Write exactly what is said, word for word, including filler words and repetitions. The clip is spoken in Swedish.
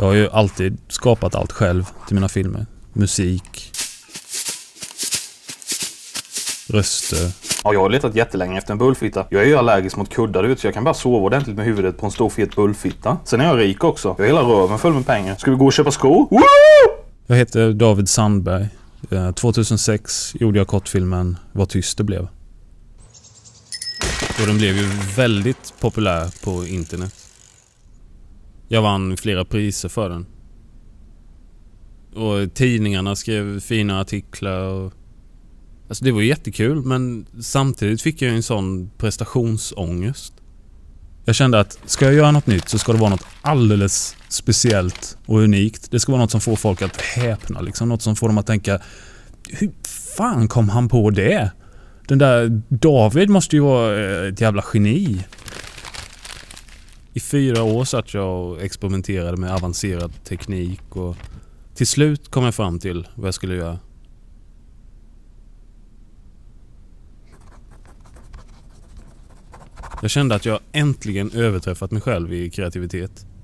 Jag har ju alltid skapat allt själv till mina filmer. Musik, röster. Ja, jag har letat jättelänge efter en bullfitta. Jag är ju allergisk mot kuddar ut, så jag kan bara sova ordentligt med huvudet på en stor fet bullfitta. Sen är jag rik också. Jag har hela röven full med pengar. Ska vi gå och köpa skor? Woo! Jag heter David Sandberg. tjugohundrasex gjorde jag kortfilmen Vad tyst det blev. Och den blev ju väldigt populär på internet. Jag vann flera priser för den. Och tidningarna skrev fina artiklar. Och... Alltså det var jättekul, men samtidigt fick jag en sån prestationsångest. Jag kände att ska jag göra något nytt så ska det vara något alldeles speciellt och unikt. Det ska vara något som får folk att häpna. Liksom. Något som får dem att tänka, hur fan kom han på det? Den där David måste ju vara ett jävla geni. I fyra år satt jag och experimenterade med avancerad teknik och till slut kom jag fram till vad jag skulle göra. Jag kände att jag äntligen överträffat mig själv i kreativitet.